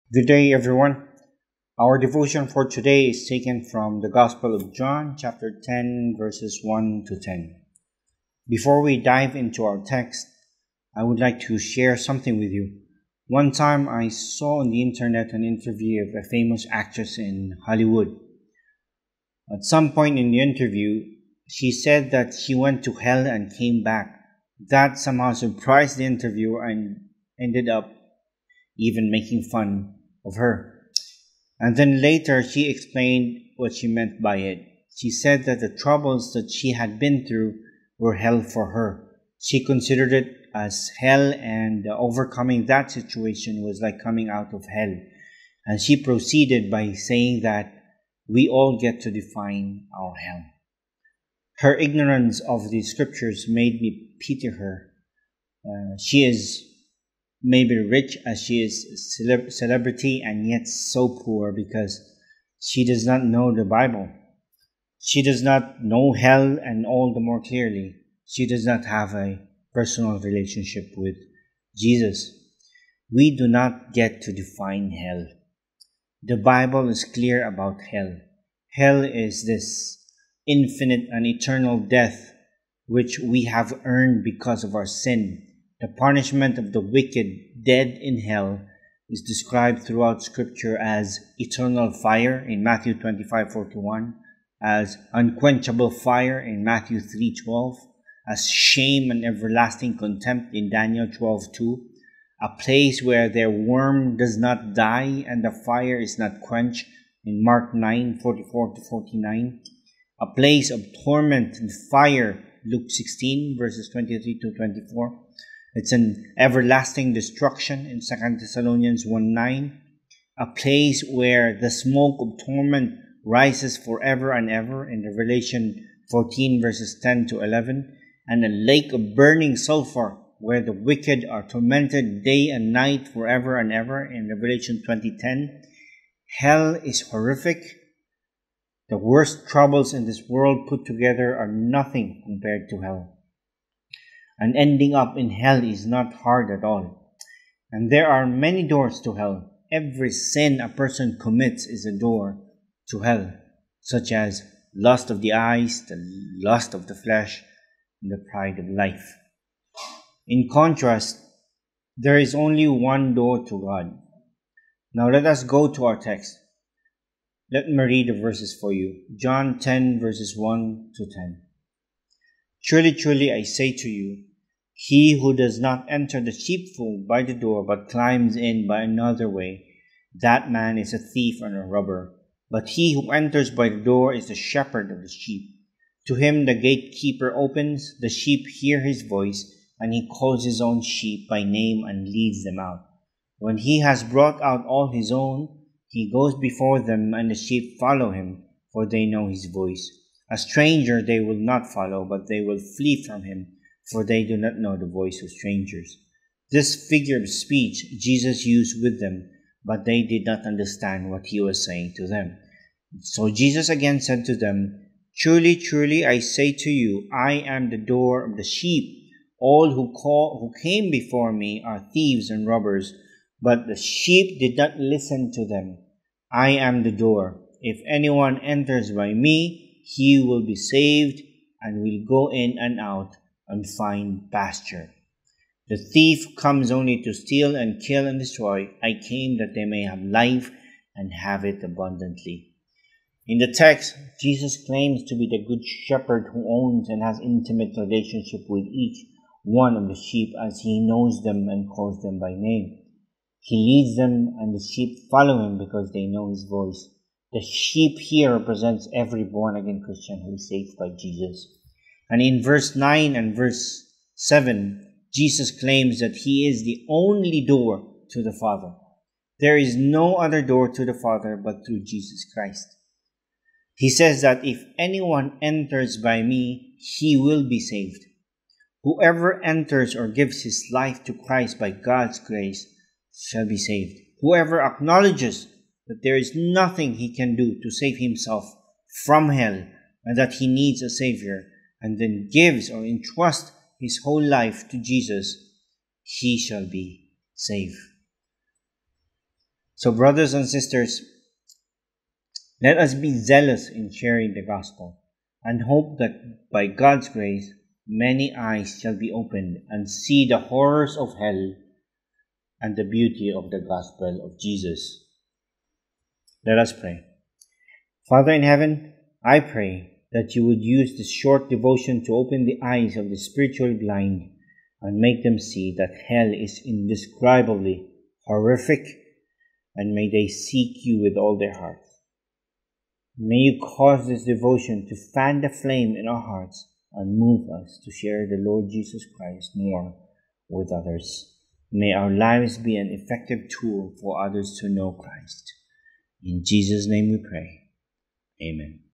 Good day, everyone. Our devotion for today is taken from the Gospel of John, chapter 10, verses 1 to 10. Before we dive into our text, I would like to share something with you. One time I saw on the internet an interview of a famous actress in Hollywood. At some point in the interview, she said that she went to hell and came back. That somehow surprised the interviewer and ended up even making fun of her. And then later she explained what she meant by it. She said that the troubles that she had been through were hell for her. She considered it as hell, and overcoming that situation was like coming out of hell. And she proceeded by saying that we all get to define our hell. Her ignorance of the scriptures made me pity her. She is maybe rich as she is celebrity and yet so poor because she does not know the Bible. She does not know hell, and all the more clearly, she does not have a personal relationship with Jesus. We do not get to define hell. The Bible is clear about hell. Hell is this infinite and eternal death which we have earned because of our sin. The punishment of the wicked dead in hell is described throughout Scripture as eternal fire in Matthew 25:41, as unquenchable fire in Matthew 3:12, as shame and everlasting contempt in Daniel 12:2, a place where their worm does not die and the fire is not quenched in Mark 9:44-49, a place of torment and fire, Luke 16 verses 23-24. It's an everlasting destruction in 2 Thessalonians 1:9, a place where the smoke of torment rises forever and ever in Revelation 14 verses 10-11, and a lake of burning sulfur where the wicked are tormented day and night forever and ever in Revelation 20:10. Hell is horrific. The worst troubles in this world put together are nothing compared to hell. And ending up in hell is not hard at all. And there are many doors to hell. Every sin a person commits is a door to hell, such as lust of the eyes, the lust of the flesh, and the pride of life. In contrast, there is only one door to God. Now let us go to our text. Let me read the verses for you. John 10 verses 1 to 10. Truly, truly, I say to you, he who does not enter the sheepfold by the door, but climbs in by another way, that man is a thief and a robber. But he who enters by the door is the shepherd of the sheep. To him the gatekeeper opens, the sheep hear his voice, and he calls his own sheep by name and leads them out. When he has brought out all his own, he goes before them, and the sheep follow him, for they know his voice. A stranger they will not follow, but they will flee from him, for they do not know the voice of strangers. This figure of speech Jesus used with them, but they did not understand what he was saying to them. So Jesus again said to them, Truly, truly, I say to you, I am the door of the sheep. All who came before me are thieves and robbers, but the sheep did not listen to them. I am the door. If anyone enters by me, he will be saved and will go in and out and find pasture. The thief comes only to steal and kill and destroy. I came that they may have life and have it abundantly. In the text, Jesus claims to be the good shepherd who owns and has intimate relationship with each one of the sheep as he knows them and calls them by name. He leads them, and the sheep follow him because they know his voice. The sheep here represents every born-again Christian who is saved by Jesus. And in verse 9 and verse 7, Jesus claims that he is the only door to the Father. There is no other door to the Father but through Jesus Christ. He says that if anyone enters by me, he will be saved. Whoever enters or gives his life to Christ by God's grace shall be saved. Whoever acknowledges that there is nothing he can do to save himself from hell and that he needs a Savior, and then gives or entrusts his whole life to Jesus, he shall be saved. So, brothers and sisters, let us be zealous in sharing the gospel and hope that by God's grace, many eyes shall be opened and see the horrors of hell and the beauty of the gospel of Jesus. Let us pray. Father in heaven, I pray that you would use this short devotion to open the eyes of the spiritually blind and make them see that hell is indescribably horrific, and may they seek you with all their hearts. May you cause this devotion to fan the flame in our hearts and move us to share the Lord Jesus Christ more with others. May our lives be an effective tool for others to know Christ. In Jesus' name we pray. Amen.